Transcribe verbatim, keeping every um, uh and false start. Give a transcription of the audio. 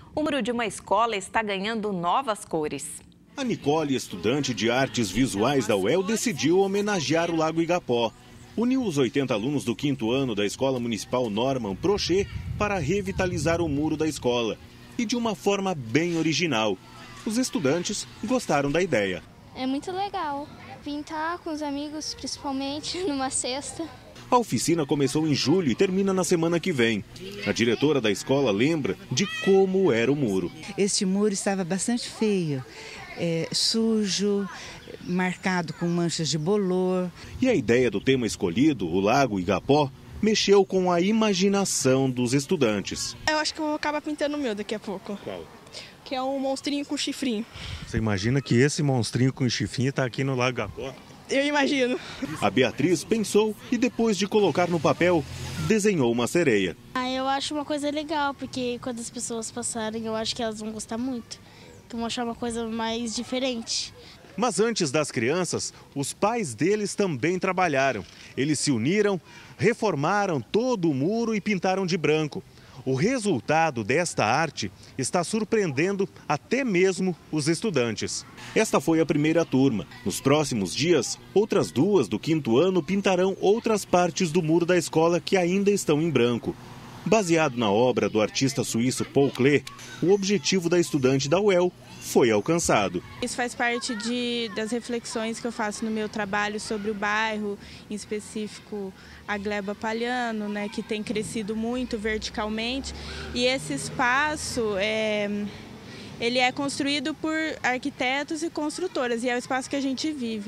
O muro de uma escola está ganhando novas cores. A Nicole, estudante de artes visuais da U E L, decidiu homenagear o Lago Igapó. Uniu os oitenta alunos do quinto ano da Escola Municipal Norman Prochet para revitalizar o muro da escola. E de uma forma bem original. Os estudantes gostaram da ideia. É muito legal pintar com os amigos, principalmente numa cesta. A oficina começou em julho e termina na semana que vem. A diretora da escola lembra de como era o muro. Este muro estava bastante feio, é, sujo, marcado com manchas de bolor. E a ideia do tema escolhido, o Lago Igapó, mexeu com a imaginação dos estudantes. Eu acho que eu vou acabar pintando o meu daqui a pouco. Qual? Que é um monstrinho com chifrinho. Você imagina que esse monstrinho com chifrinho está aqui no Lago Igapó? Eu imagino. A Beatriz pensou e depois de colocar no papel, desenhou uma sereia. Ah, eu acho uma coisa legal, porque quando as pessoas passarem, eu acho que elas vão gostar muito. Que vão achar uma coisa mais diferente. Mas antes das crianças, os pais deles também trabalharam. Eles se uniram, reformaram todo o muro e pintaram de branco. O resultado desta arte está surpreendendo até mesmo os estudantes. Esta foi a primeira turma. Nos próximos dias, outras duas do quinto ano pintarão outras partes do muro da escola que ainda estão em branco. Baseado na obra do artista suíço Paul Klee, o objetivo da estudante da U E L foi alcançado. Isso faz parte de, das reflexões que eu faço no meu trabalho sobre o bairro, em específico a Gleba Palhano, né, que tem crescido muito verticalmente. E esse espaço é, ele é construído por arquitetos e construtoras, e é o espaço que a gente vive.